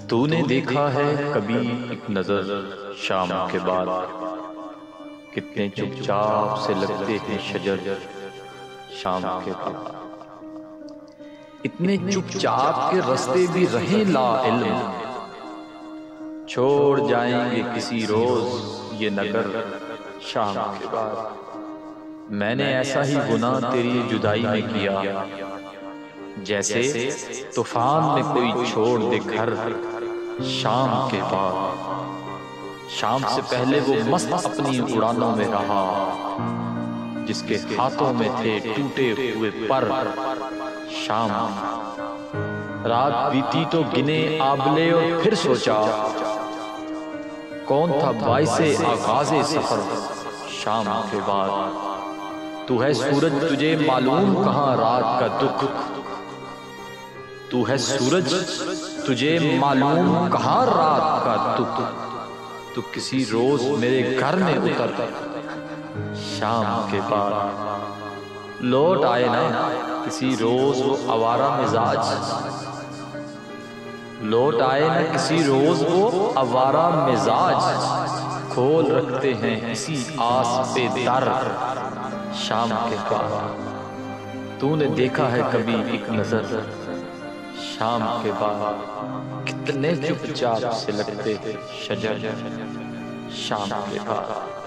तूने देखा है कभी एक नजर शाम के बाद, कितने चुपचाप से लगते हैं शजर शाम के बाद। इतने चुपचाप के रास्ते भी रहे ला इल्म, छोड़ जाएंगे किसी रोज ये नगर शाम के बाद। मैंने ऐसा ही गुनाह तेरी जुदाई में किया, जैसे तूफान में कोई छोड़ दे घर शाम के बाद। शाम से पहले वो मस्त अपनी उड़ानों में रहा, जिसके हाथों में थे टूटे हुए पर शाम। रात बीती तो गिने आबले और फिर सोचा, कौन था बाइसे आगाज़े सफर शाम के बाद। तू है सूरज तुझे मालूम कहाँ रात का दुख, तू है सूरज तुझे मालूम कहाँ रात का दुख। तू किसी रोज मेरे घर में उतर शाम के बाद। लौट आए ना किसी रोज वो आवारा मिजाज, लौट आए ना किसी रोज वो आवारा मिजाज। खोल रखते हैं इसी आस पे दर शाम के बाद। तूने देखा है कभी एक नजर शाम के बाद, कितने चुपचाप से लगते थे शजर शाम के बाद।